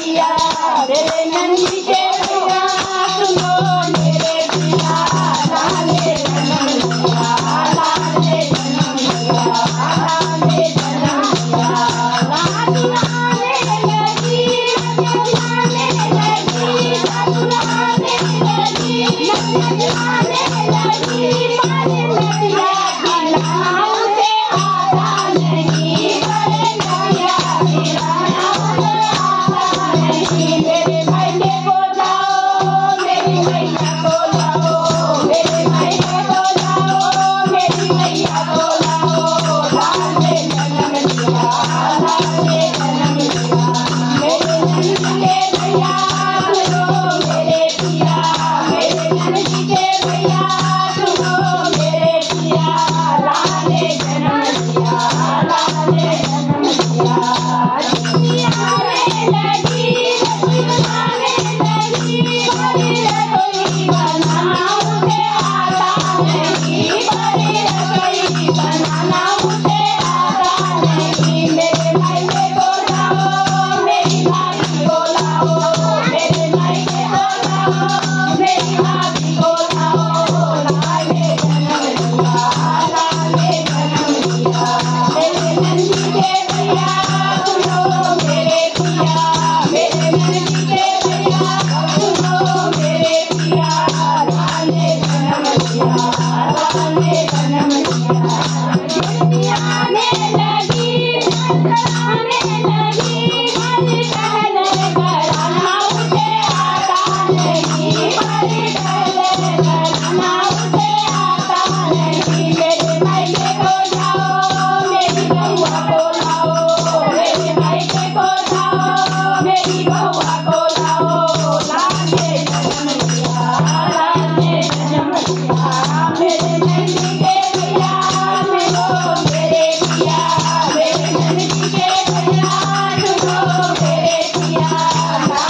पिया मेरे नंदी के भैया सुनो मेरे पिया लाले जन्म लिया लाले जन्म लिया लाले जन्म लिया लाले लगी लाले लगी लाले लगी लाले लगी मारे लगिया खिलाओ से आता नहीं मारे लगिया खिलाओ से आता नहीं मेरे भाई को जाओ मेरी मैया को लाओ मेरे भाई को जाओ मेरी मैया को लाओ लाले जन्म लिया लाले जन्म लिया मेरे नंदी के भैया सुनो मेरे पिया मेरे नंदी के भैया सुनो मेरे पिया लाले जन्म लिया लाले जन्म लिया आने लगी आने लगी बड़ी रसोई बनाना उसे आता नहीं बड़ी रसोई बनाना उसे आता नहीं मेरे भाई को लाओ मेरी भाभी को लाओ मेरे भाई को लाओ मेरी भाभी को लाओ लाले जन्म लिया लाले जन्म लिया मेरे नंदी के भैया सुनो मेरे पिया मेरे नंदी के भैया सुनो मेरे पिया लाले जन्म लिया लाले जन्म लिया आने लगी आने लगी हरी कहले कराना उसे आता नहीं हरी कहले कराना उसे आता नहीं मेरे भाई को जाओ मेरी बउआ को लाओ मेरे भाई को जाओ मेरी बउआ को लाओ लाले जन्म लिया लाले जन्म लिया मेरे नंदी के भैया सुनो मेरे पिया मेरे नंदी के भैया सुनो मेरे पिया